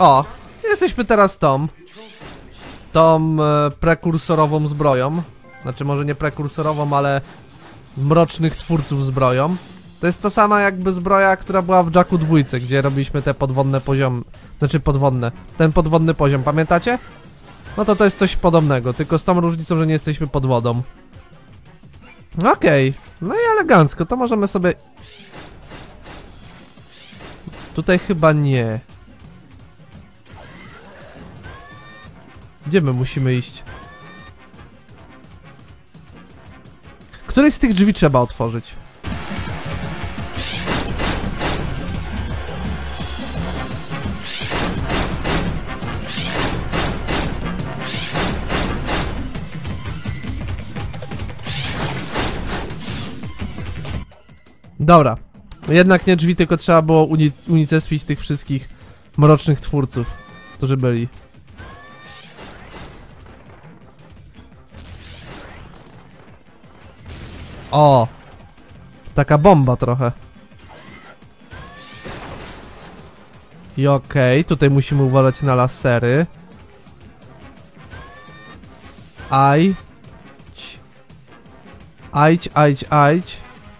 O, jesteśmy teraz tą prekursorową zbroją. Znaczy może nie prekursorową, ale mrocznych twórców zbroją. To jest ta sama jakby zbroja, która była w Jacku 2, gdzie robiliśmy te podwodne poziomy. Znaczy podwodne, ten podwodny poziom, pamiętacie? No to jest coś podobnego, tylko z tą różnicą, że nie jesteśmy pod wodą. Okej, no i elegancko, to możemy sobie... Tutaj chyba nie. Gdzie my musimy iść? Któreś z tych drzwi trzeba otworzyć? Dobra, jednak nie drzwi, tylko trzeba było unicestwić tych wszystkich mrocznych twórców, którzy byli. O! To taka bomba trochę. I okej, tutaj musimy uważać na lasery. Ajdź. Ajdź.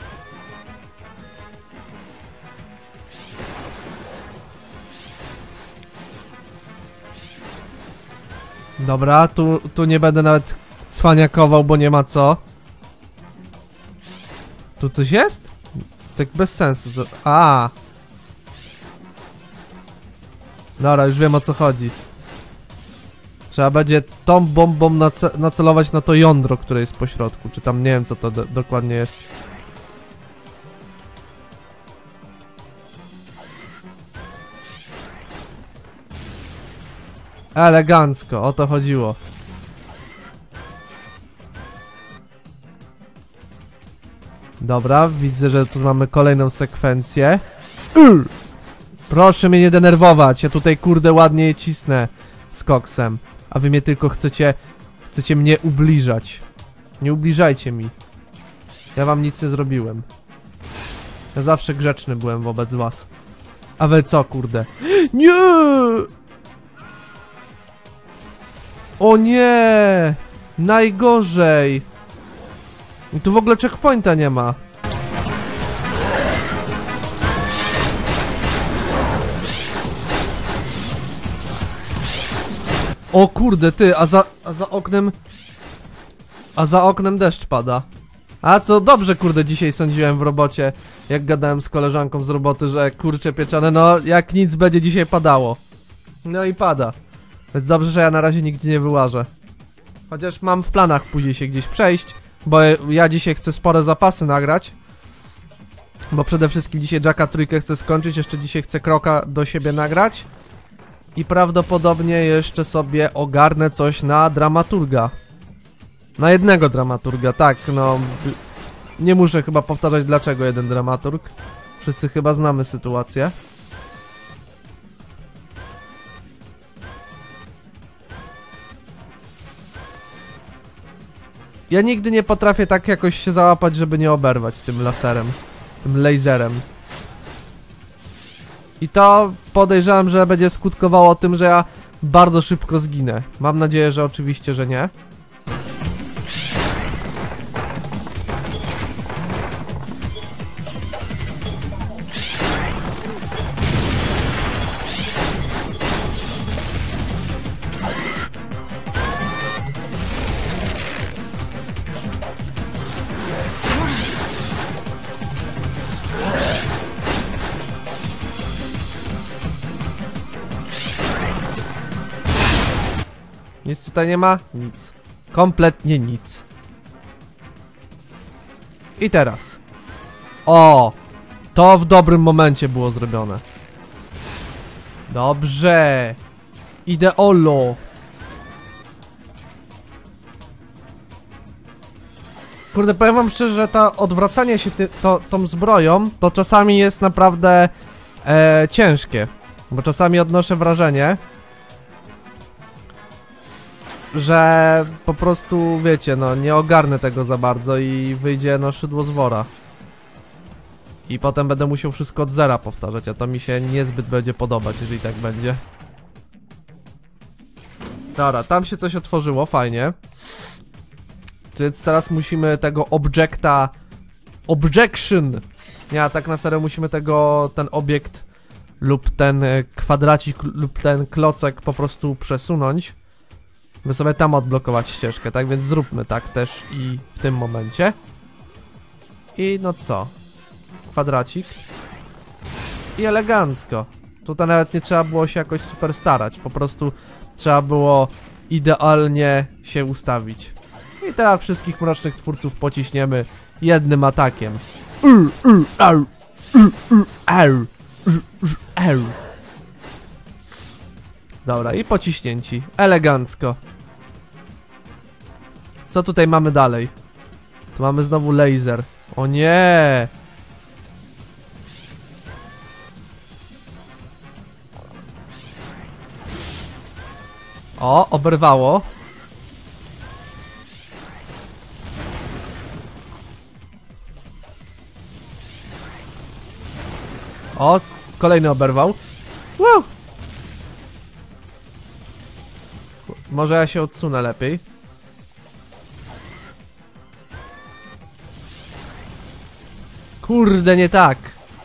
Dobra, tu nie będę nawet cwaniakował, bo nie ma co. Tu coś jest? Tak bez sensu. A. Dobra, już wiem o co chodzi. Trzeba będzie tą bombą nacelować na to jądro, które jest po środku. Czy tam nie wiem co to dokładnie jest. Elegancko, o to chodziło. Dobra, widzę, że tu mamy kolejną sekwencję. Proszę mnie nie denerwować, ja tutaj kurde ładnie je cisnę z koksem. A wy mnie tylko chcecie mnie ubliżać. Nie ubliżajcie mi. Ja wam nic nie zrobiłem. Ja zawsze grzeczny byłem wobec was. A wy co kurde? Nie! O nie! Najgorzej! I tu w ogóle checkpointa nie ma. O kurde ty, a za oknem deszcz pada. A to dobrze kurde dzisiaj sądziłem w robocie, jak gadałem z koleżanką z roboty, że kurcze pieczone, no jak nic będzie dzisiaj padało. No i pada. Więc dobrze, że ja na razie nigdzie nie wyłażę. Chociaż mam w planach później się gdzieś przejść, bo ja dzisiaj chcę spore zapasy nagrać. Bo przede wszystkim dzisiaj Jacka 3 chcę skończyć, jeszcze dzisiaj chcę Kroka do siebie nagrać. I prawdopodobnie jeszcze sobie ogarnę coś na dramaturga. Na jednego dramaturga, tak, no... Nie muszę chyba powtarzać dlaczego jeden dramaturg. Wszyscy chyba znamy sytuację. Ja nigdy nie potrafię tak jakoś się załapać, żeby nie oberwać tym laserem. Tym laserem. I to podejrzewam, że będzie skutkowało tym, że ja bardzo szybko zginę. Mam nadzieję, że oczywiście, że nie. Nic tutaj nie ma? Nic. Kompletnie nic. I teraz. O! To w dobrym momencie było zrobione. Dobrze. Ideolo. Kurde, powiem wam szczerze, że to odwracanie się tą zbroją to czasami jest naprawdę ciężkie. Bo czasami odnoszę wrażenie, że po prostu, wiecie, no nie ogarnę tego za bardzo i wyjdzie no szydło z wora. I potem będę musiał wszystko od zera powtarzać, a to mi się niezbyt będzie podobać, jeżeli tak będzie. Dobra, tam się coś otworzyło, fajnie. Więc teraz musimy tego objecta... Objection! Nie, tak na serio musimy ten obiekt lub ten kwadracik lub ten klocek po prostu przesunąć, by sobie tam odblokować ścieżkę, tak więc zróbmy tak też i w tym momencie. I no co? Kwadracik. I elegancko. Tutaj nawet nie trzeba było się jakoś super starać, po prostu trzeba było idealnie się ustawić. I teraz wszystkich mrocznych twórców pociśniemy jednym atakiem. Dobra, i pociśnięci. Elegancko. Co tutaj mamy dalej? Tu mamy znowu laser. O nie! O, oberwało. O, kolejny oberwał. Woo! Może ja się odsunę lepiej. Kurde, nie tak.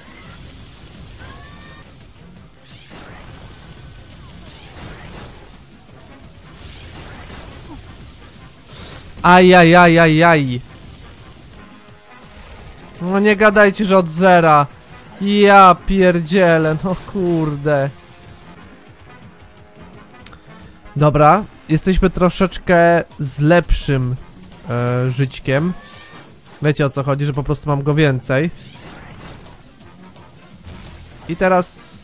Ajajajajaj. No nie gadajcie, że od zera. Ja pierdzielę, no kurde. Dobra, jesteśmy troszeczkę z lepszym żyćkiem. Wiecie o co chodzi, że po prostu mam go więcej. I teraz...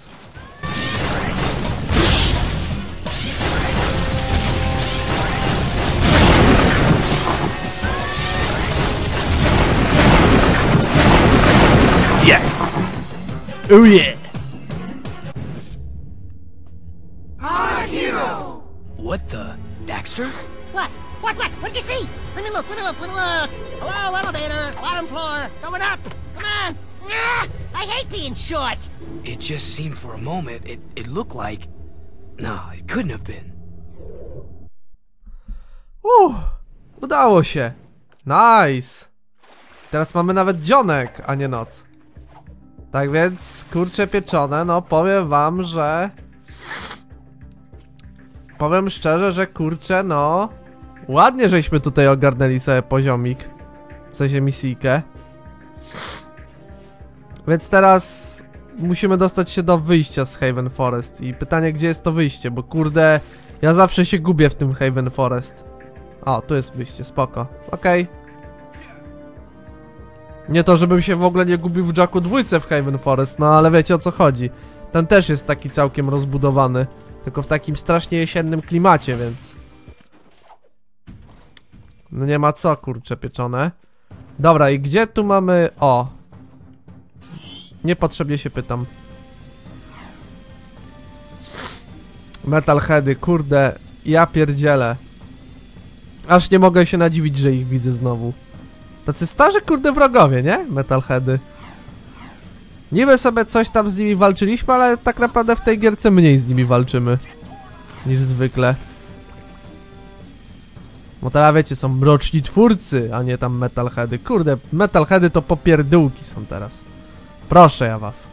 Yes! Oh yeah! Our hero! What the? Daxter? What? What'd you see? Let me look. Hello, elevator, bottom floor, going up. Come on. Ah, I hate being short. It just seemed for a moment, it looked like... No, it couldn't have been. Udało się. Nice. Teraz mamy nawet dzionek, a nie noc. Tak więc, kurcze pieczone, no powiem wam, że... Powiem szczerze, że kurczę, no... Ładnie żeśmy tutaj ogarnęli sobie poziomik. W sensie misyjkę. Więc teraz... Musimy dostać się do wyjścia z Haven Forest. I pytanie, gdzie jest to wyjście, bo kurde... Ja zawsze się gubię w tym Haven Forest. O, tu jest wyjście, spoko. Okej. Nie to, żebym się w ogóle nie gubił w Jacku 2 w Haven Forest, no ale wiecie o co chodzi. Ten też jest taki całkiem rozbudowany. Tylko w takim strasznie jesiennym klimacie, więc... No nie ma co, kurcze pieczone. Dobra, i gdzie tu mamy... O! Niepotrzebnie się pytam. Metalheady, kurde, ja pierdzielę. Aż nie mogę się nadziwić, że ich widzę znowu. Tacy starzy, kurde, wrogowie, nie? Metalheady. Niby sobie coś tam z nimi walczyliśmy, ale tak naprawdę w tej gierce mniej z nimi walczymy niż zwykle. Bo teraz wiecie, są mroczni twórcy, a nie tam metalheady. Kurde, metalheady to popierdółki są teraz. Proszę ja was.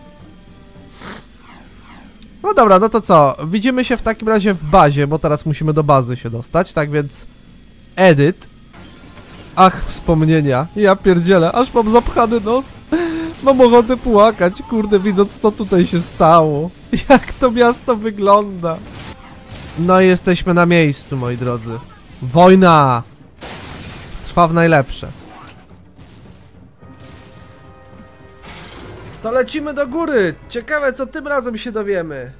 No dobra, no to co? Widzimy się w takim razie w bazie, bo teraz musimy do bazy się dostać, tak więc... Edit. Ach, wspomnienia. Ja pierdzielę, aż mam zapchany nos. Mam ochotę płakać, kurde, widząc co tutaj się stało. Jak to miasto wygląda. No i jesteśmy na miejscu, moi drodzy. Wojna! Trwa w najlepsze. To lecimy do góry! Ciekawe, co tym razem się dowiemy.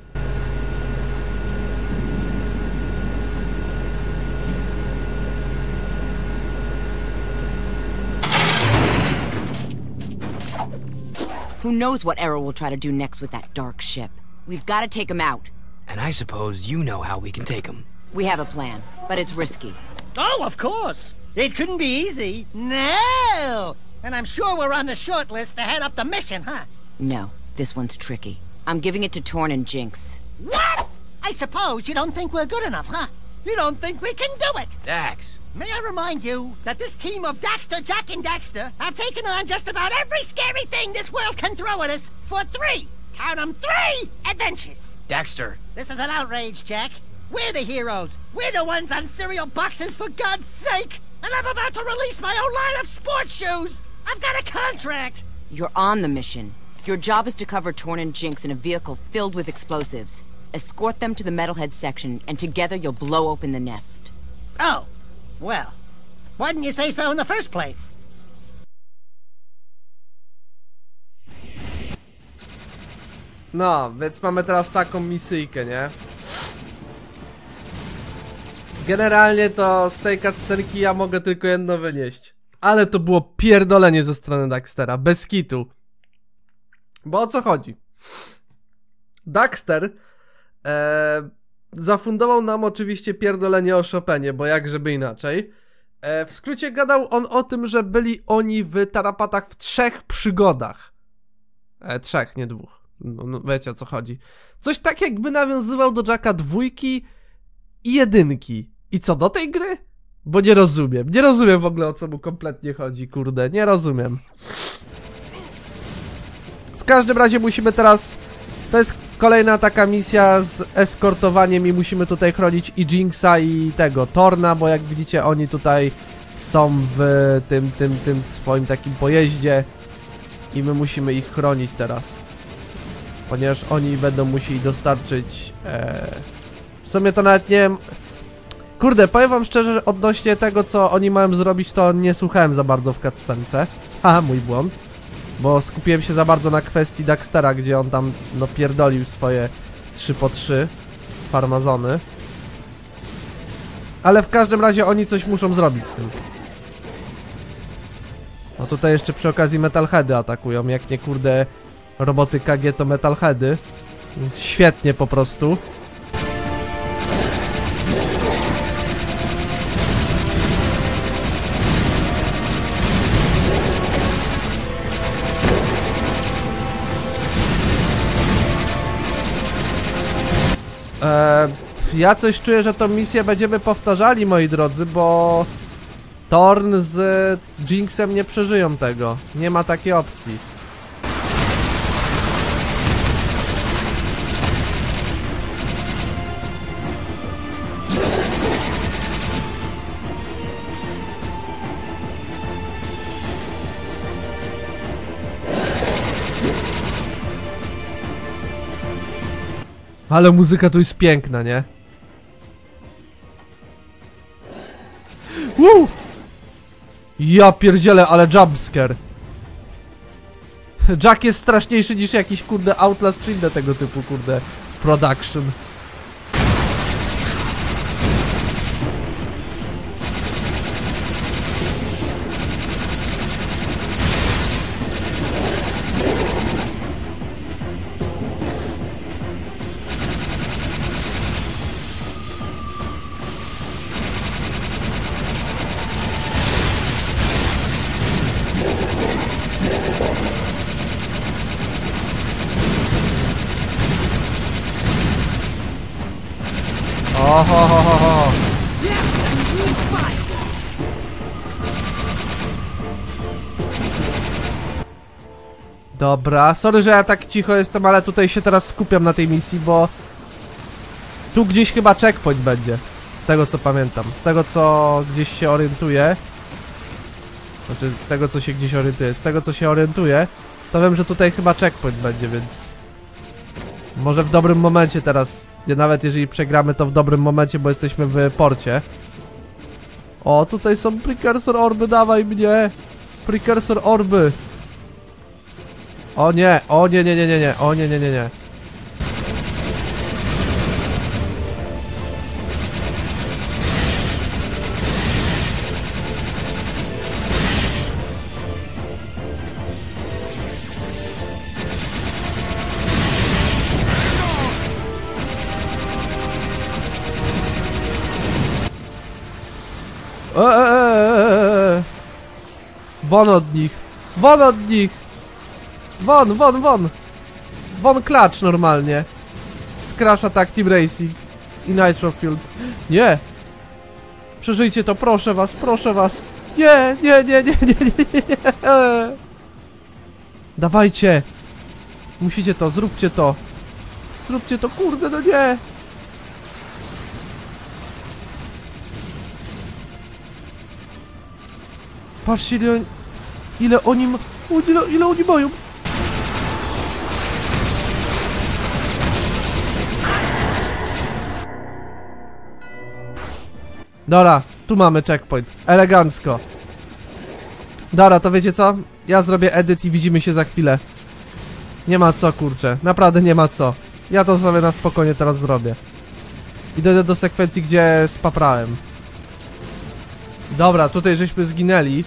Who knows what Errol will try to do next with that dark ship? We've got to take him out. And I suppose you know how we can take him. We have a plan, but it's risky. Oh, of course. It couldn't be easy. No. And I'm sure we're on the short list to head up the mission, huh? No, this one's tricky. I'm giving it to Torn and Jinx. What? I suppose you don't think we're good enough, huh? You don't think we can do it? Dax. May I remind you that this team of Daxter, Jack, and Daxter have taken on just about every scary thing this world can throw at us for 3, count 'em, 3 adventures. Daxter. This is an outrage, Jack. We're the heroes. We're the ones on cereal boxes, for God's sake. And I'm about to release my own line of sports shoes. I've got a contract. You're on the mission. Your job is to cover Torn and Jinx in a vehicle filled with explosives. Escort them to the Metalhead section, and together you'll blow open the nest. Oh, well. Why didn't you say so in the first place? No, więc mamy teraz taką misyjkę, nie? Generalnie to z tej cutscenki ja mogę tylko jedno wynieść. Ale to było pierdolenie ze strony Daxtera, bez kitu. Bo o co chodzi? Daxter zafundował nam oczywiście pierdolenie o Chopinie, bo jak żeby inaczej. W skrócie gadał on o tym, że byli oni w tarapatach w 3 przygodach. 3, nie 2. No, wiecie o co chodzi. Coś tak jakby nawiązywał do Jacka 2 i 1. I co do tej gry? Bo nie rozumiem. Nie rozumiem w ogóle o co mu kompletnie chodzi, kurde. Nie rozumiem. W każdym razie musimy teraz... To jest kolejna taka misja z eskortowaniem i musimy tutaj chronić i Jinxa i tego Torna, bo jak widzicie oni tutaj są w tym swoim takim pojeździe i my musimy ich chronić teraz. Ponieważ oni będą musieli dostarczyć... W sumie to nawet nie wiem... Kurde, powiem wam szczerze, że odnośnie tego, co oni mają zrobić, to nie słuchałem za bardzo w cutscence. Haha, mój błąd. Bo skupiłem się za bardzo na kwestii Daxtera, gdzie on tam, no, pierdolił swoje 3x3 farmazony. Ale w każdym razie oni coś muszą zrobić z tym. No tutaj jeszcze przy okazji Metalheady atakują, jak nie kurde roboty KG to Metalheady. Świetnie po prostu. Ja coś czuję, że tą misję będziemy powtarzali, moi drodzy, bo Torn z Jinxem nie przeżyją tego. Nie ma takiej opcji. Ale muzyka tu jest piękna, nie? Woo! Ja pierdzielę, ale jumpscare. Jack jest straszniejszy niż jakiś kurde Outlast czy inne tego typu kurde production. Ohohoho. Dobra, sorry, że ja tak cicho jestem, ale tutaj się teraz skupiam na tej misji, bo tu gdzieś chyba checkpoint będzie. Z tego co pamiętam, z tego co gdzieś się orientuję. Znaczy z tego co się gdzieś orientuje, z tego co się orientuję, to wiem, że tutaj chyba checkpoint będzie, więc może w dobrym momencie teraz, nawet jeżeli przegramy, to w dobrym momencie, bo jesteśmy w porcie. O, tutaj są precursor orby, dawaj mnie! Precursor orby! O nie, o nie, nie, nie, nie, nie, o nie, nie, nie, nie. Won od nich! Won od nich! Won, won, won! Won klacz normalnie! Z Crash Attack Team Racing i Nitro Fueled. Nie! Przeżyjcie to, proszę was, proszę was. Nie, nie, nie, nie, nie, nie, nie, nie. Dawajcie. Musicie to, zróbcie to. Zróbcie to, kurde, no nie. Patrzcie, ile oni ile oni mają. Dobra, tu mamy checkpoint. Elegancko. Dobra, to wiecie co? Ja zrobię edyt i widzimy się za chwilę. Nie ma co, kurczę. Naprawdę nie ma co. Ja to sobie na spokojnie teraz zrobię. I dojdę do sekwencji, gdzie spaprałem. Dobra, tutaj żeśmy zginęli.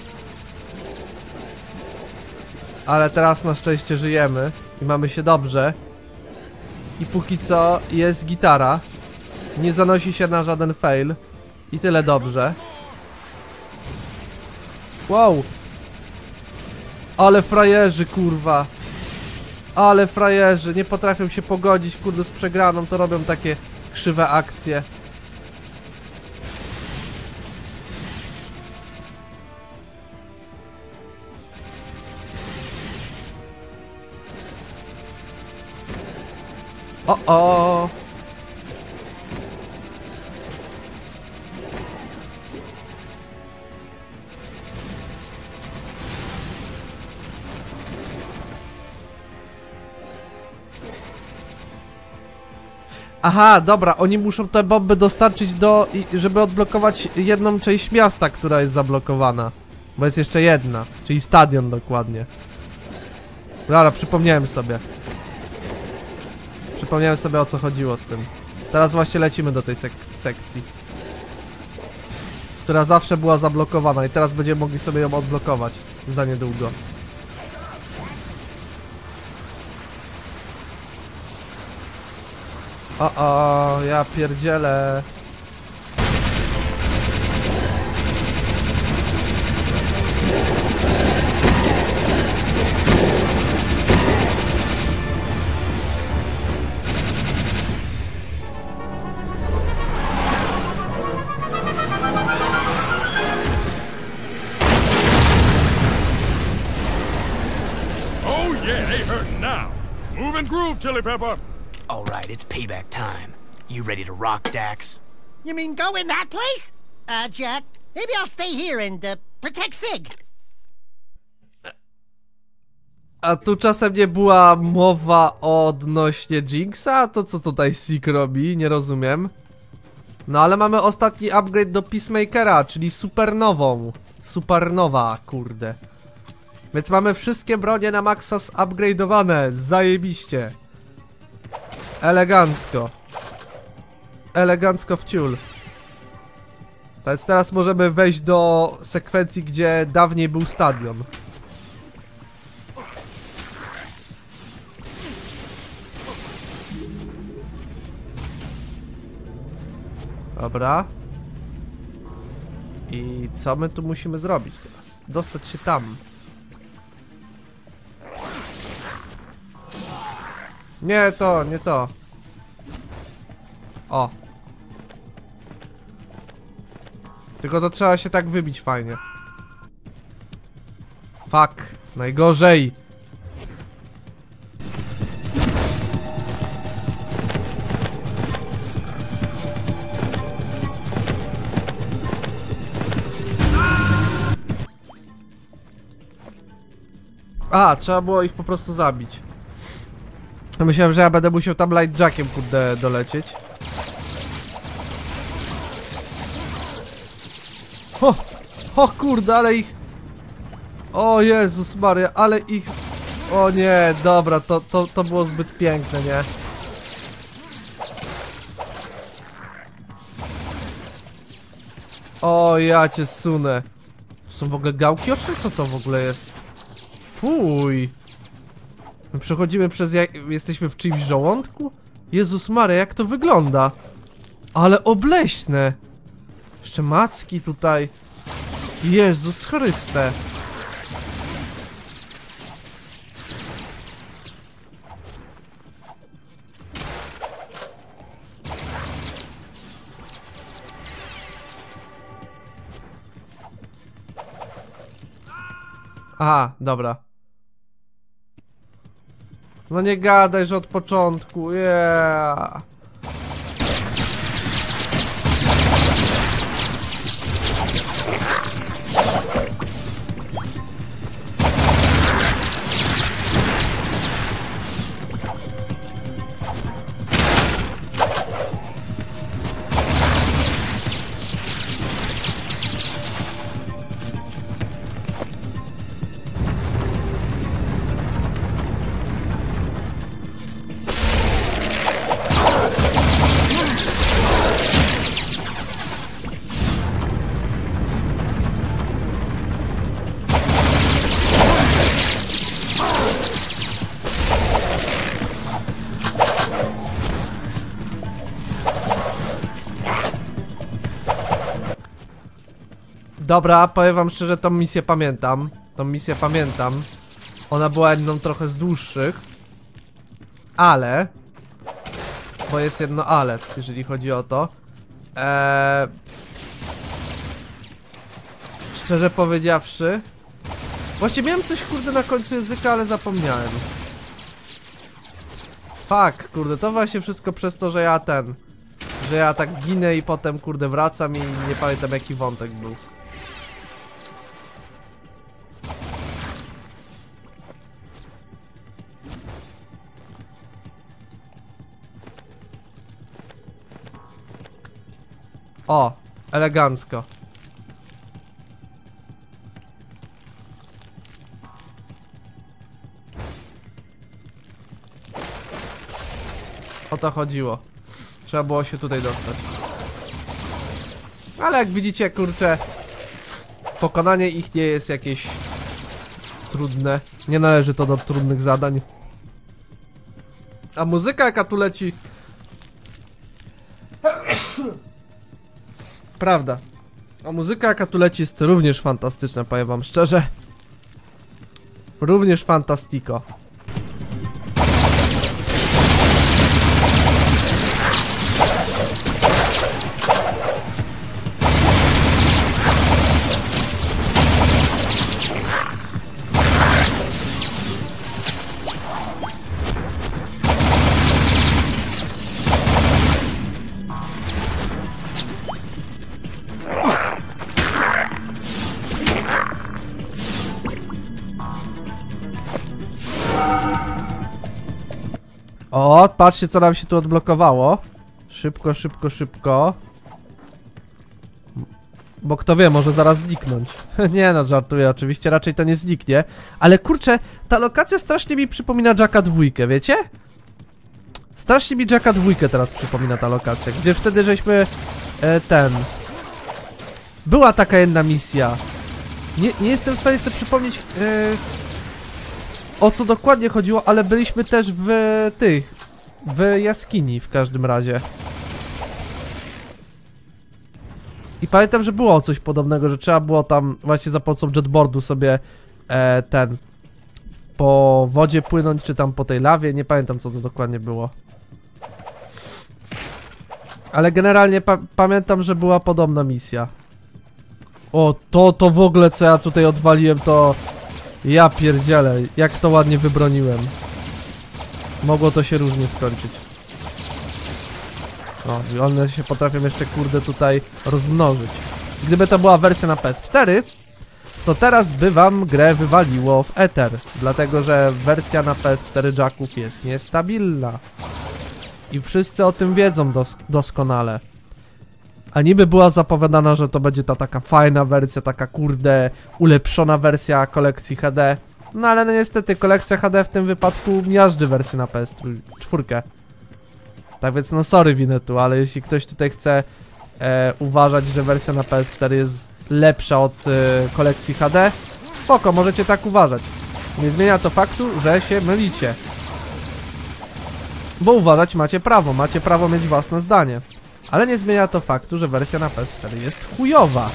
Ale teraz na szczęście żyjemy. I mamy się dobrze. I póki co jest gitara. Nie zanosi się na żaden fail. I tyle dobrze. Wow. Ale frajerzy, kurwa. Ale frajerzy. Nie potrafią się pogodzić, kurde, z przegraną. To robią takie krzywe akcje. O. Aha, dobra, oni muszą te bomby dostarczyć żeby odblokować jedną część miasta, która jest zablokowana. Bo jest jeszcze jedna, czyli stadion dokładnie. Dobra, przypomniałem sobie. Przypomniałem sobie, o co chodziło z tym. Teraz właśnie lecimy do tej sekcji, która zawsze była zablokowana i teraz będziemy mogli sobie ją odblokować za niedługo. O, ja pierdzielę. Oh yeah, they hurting now. Move and groove, Chili Pepper. All right, it's payback time. You ready to rock, Dax? You mean go in that place? Jack, maybe I'll stay here and, protect Sig. A tu czasem nie była mowa odnośnie Jinxa? To co tutaj Sig robi? Nie rozumiem. No ale mamy ostatni upgrade do Peacemakera, czyli supernową. Supernowa, kurde. Więc mamy wszystkie bronie na maksa zupgrade'owane. Zajebiście. Elegancko. Elegancko w ciul. Więc teraz możemy wejść do sekwencji, gdzie dawniej był stadion. Dobra. I co my tu musimy zrobić teraz? Dostać się tam. Nie to, nie to. O. Tylko to trzeba się tak wybić fajnie. Fuck. Najgorzej. A, trzeba było ich po prostu zabić. Myślałem, że ja będę musiał tam lightjackiem, kurde, dolecieć. O kurde, ale ich... O Jezus Maria, ale ich... O nie, dobra, to było zbyt piękne, nie? O, ja cię sunę. To są w ogóle gałki oczy? Co to w ogóle jest? Fuj. My przechodzimy przez... Jesteśmy w czyimś żołądku? Jezus Maria, jak to wygląda? Ale obleśne. Jeszcze macki tutaj. Jezus Chryste. Aha, dobra. No nie gadaj, że od początku, yeah. Dobra, powiem wam szczerze, tą misję pamiętam. Ona była jedną trochę z dłuższych. Ale... Bo jest jedno ale, jeżeli chodzi o to. Szczerze powiedziawszy... Właśnie miałem coś kurde na końcu języka, ale zapomniałem. Fuck, kurde, to właśnie wszystko przez to, że ja tak ginę i potem kurde wracam i nie pamiętam jaki wątek był. O, elegancko. O to chodziło. Trzeba było się tutaj dostać. Ale jak widzicie, kurczę, pokonanie ich nie jest jakieś trudne. Nie należy to do trudnych zadań. A muzyka jaka tu leci... Prawda. A muzyka jaka tu leci jest również fantastyczna, powiem wam szczerze. Również fantastico. O, patrzcie co nam się tu odblokowało. Szybko, szybko, szybko. Bo kto wie, może zaraz zniknąć. Nie no, żartuję, oczywiście raczej to nie zniknie. Ale kurczę, ta lokacja strasznie mi przypomina Jacka 2, wiecie? Strasznie mi Jacka 2 teraz przypomina ta lokacja. Gdzie wtedy żeśmy... Była taka jedna misja. Nie jestem w stanie sobie przypomnieć... o co dokładnie chodziło, ale byliśmy też w jaskini w każdym razie. I pamiętam, że było coś podobnego, że trzeba było tam właśnie za pomocą jetboardu sobie po wodzie płynąć, czy tam po tej lawie, nie pamiętam co to dokładnie było. Ale generalnie pamiętam, że była podobna misja. O, to w ogóle co ja tutaj odwaliłem, to... Ja pierdzielę, jak to ładnie wybroniłem. Mogło to się różnie skończyć. O, i one się potrafią jeszcze kurde tutaj rozmnożyć. Gdyby to była wersja na PS4, to teraz by wam grę wywaliło w eter. Dlatego, że wersja na PS4 Jacków jest niestabilna. I wszyscy o tym wiedzą doskonale. A niby była zapowiadana, że to będzie ta taka fajna wersja, taka kurde ulepszona wersja kolekcji HD. No ale no niestety kolekcja HD w tym wypadku miażdży wersję na PS4. Tak więc no sorry Winetu, ale jeśli ktoś tutaj chce uważać, że wersja na PS4 jest lepsza od kolekcji HD, spoko, możecie tak uważać. Nie zmienia to faktu, że się mylicie. Bo uważać macie prawo mieć własne zdanie. Ale nie zmienia to faktu, że wersja na PS4 jest chujowa.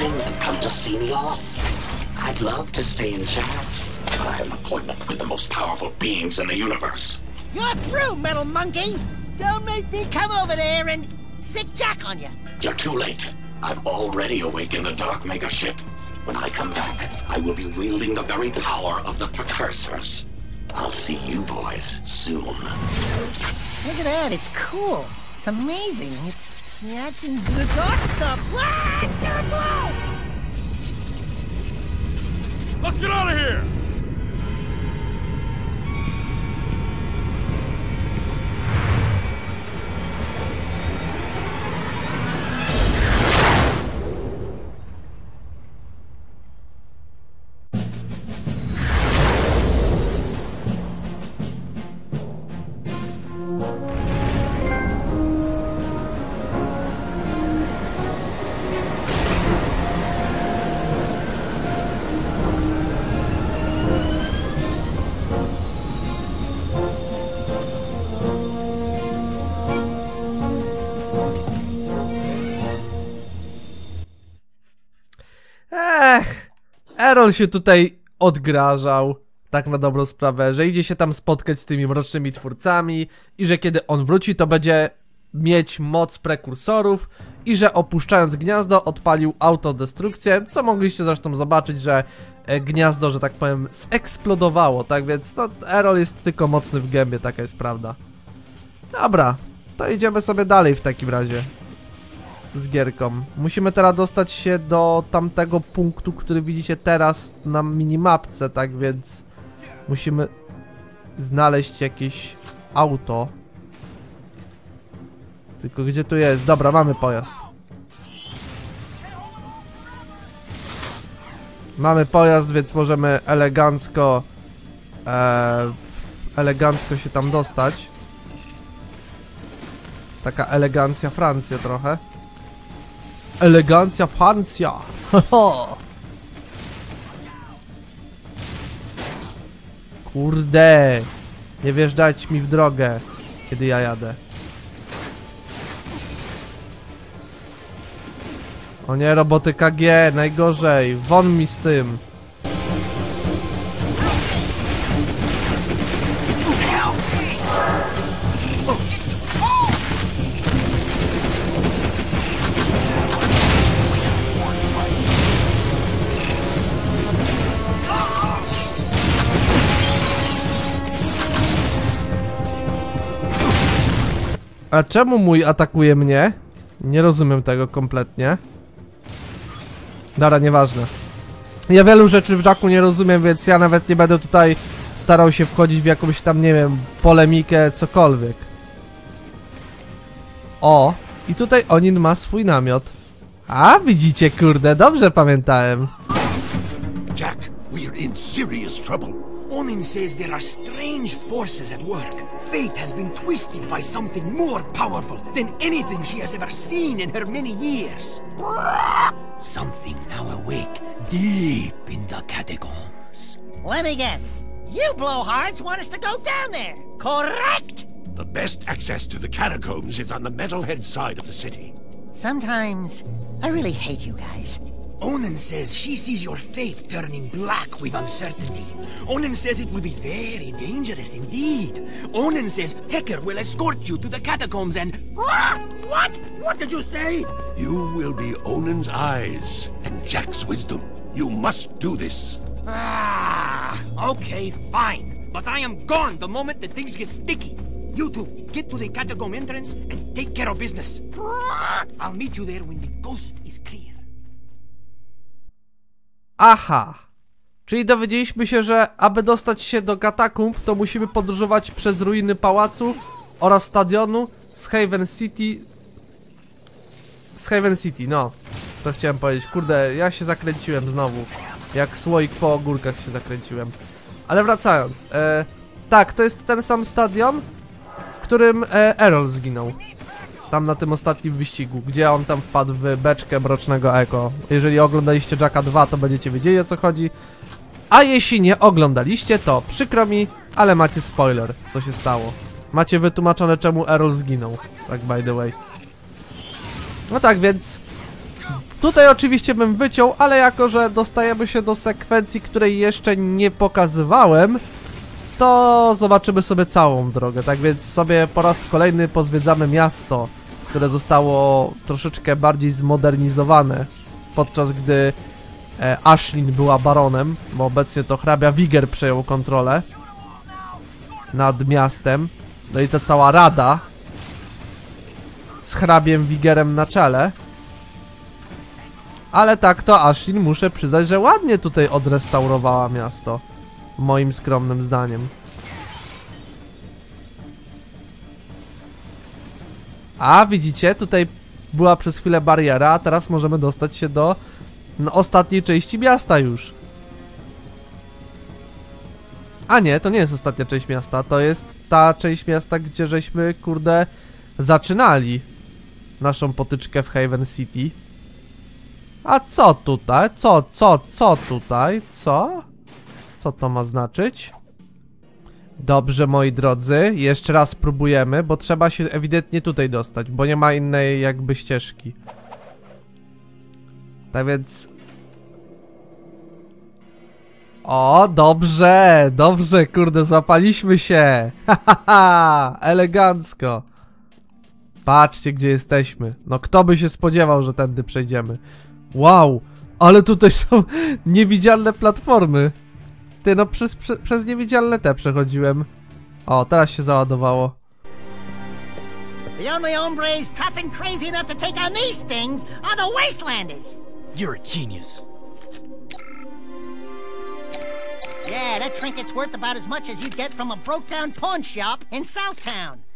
friends have come to see me off. I'd love to stay and chat, but I have an appointment with the most powerful beings in the universe. You're through, metal monkey! Don't make me come over there and sick Jack on you. You're too late. I've already awakened the Dark Mega Ship. When I come back, I will be wielding the very power of the Precursors. I'll see you boys soon. Look at that, it's cool. It's amazing. It's reacting to the dark stuff. Ah, it's gonna blow! Let's get out of here! Errol się tutaj odgrażał, tak na dobrą sprawę, że idzie się tam spotkać z tymi mrocznymi twórcami i że kiedy on wróci, to będzie mieć moc prekursorów i że opuszczając gniazdo odpalił autodestrukcję, co mogliście zresztą zobaczyć, że gniazdo, że tak powiem, zeksplodowało, tak więc to Errol jest tylko mocny w gębie, taka jest prawda. Dobra, to idziemy sobie dalej w takim razie z gierką. Musimy teraz dostać się do tamtego punktu, który widzicie teraz na minimapce, tak więc musimy znaleźć jakieś auto. Tylko gdzie tu jest? Dobra, mamy pojazd. Mamy pojazd, więc możemy elegancko elegancko się tam dostać. Taka elegancja Francja trochę. Elegancja Francja. Kurde. Nie wjeżdżać mi w drogę, kiedy ja jadę. O nie, roboty KG, najgorzej. Won mi z tym. A czemu mój atakuje mnie? Nie rozumiem tego kompletnie. Dobra, nieważne. Ja wielu rzeczy w Jacku nie rozumiem, więc ja nawet nie będę tutaj starał się wchodzić w jakąś tam, nie wiem, polemikę, cokolwiek. O, i tutaj Onin ma swój namiot. A, widzicie, kurde, dobrze pamiętałem. Jack, we're in serious trouble. Onin says there are strange forces at work. Fate has been twisted by something more powerful than anything she has ever seen in her many years. Something now awake deep in the catacombs. Let me guess. You blowhards want us to go down there, correct? The best access to the catacombs is on the Metalhead side of the city. Sometimes I really hate you guys. Onin says she sees your fate turning black with uncertainty. Onin says it will be very dangerous indeed. Onin says Hecker will escort you to the catacombs and... What? What did you say? You will be Onin's eyes and Jack's wisdom. You must do this. Okay, fine. But I am gone the moment that things get sticky. You two, get to the catacomb entrance and take care of business. I'll meet you there when the coast is clear. Aha. Czyli dowiedzieliśmy się, że aby dostać się do katakumb, to musimy podróżować przez ruiny pałacu oraz stadionu z Haven City. Z Haven City, no. To chciałem powiedzieć. Kurde, ja się zakręciłem znowu. Jak słoik po ogórkach się zakręciłem. Ale wracając. Tak, to jest ten sam stadion, w którym Errol zginął. Tam na tym ostatnim wyścigu, gdzie on tam wpadł w beczkę mrocznego Eko. Jeżeli oglądaliście Jacka 2, to będziecie wiedzieli, o co chodzi. A jeśli nie oglądaliście, to przykro mi, ale macie spoiler, co się stało. Macie wytłumaczone, czemu Errol zginął. Tak, by the way. No tak, więc Tutaj oczywiście bym wyciął, ale jako że dostajemy się do sekwencji, której jeszcze nie pokazywałem, to zobaczymy sobie całą drogę. Tak więc sobie po raz kolejny pozwiedzamy miasto, które zostało troszeczkę bardziej zmodernizowane, podczas gdy Ashlyn była baronem, bo obecnie to hrabia Wiger przejął kontrolę nad miastem. No i ta cała rada z hrabiem Wigerem na czele. Ale tak to Ashlyn, muszę przyznać, że ładnie tutaj odrestaurowała miasto. Moim skromnym zdaniem. A widzicie, tutaj była przez chwilę bariera, a teraz możemy dostać się do ostatniej części miasta już. A nie, to nie jest ostatnia część miasta, to jest ta część miasta, gdzie żeśmy, kurde, zaczynali naszą potyczkę w Haven City. A co tutaj? Co tutaj? Co? Co to ma znaczyć? Dobrze, moi drodzy, jeszcze raz spróbujemy, bo trzeba się ewidentnie tutaj dostać, bo nie ma innej jakby ścieżki. Tak więc... O, dobrze, dobrze, kurde, złapaliśmy się. Hahaha, elegancko. Patrzcie, gdzie jesteśmy. No kto by się spodziewał, że tędy przejdziemy. Wow, ale tutaj są niewidzialne platformy. Ty, no przez niewidzialne te przechodziłem. O, teraz się załadowało. The only hombres tough and crazy enough to take on these things are the Wastelanders. You're a genius. Yeah, that trinket's worth about as much as you'd get from a broke-down pawn shop in Southtown.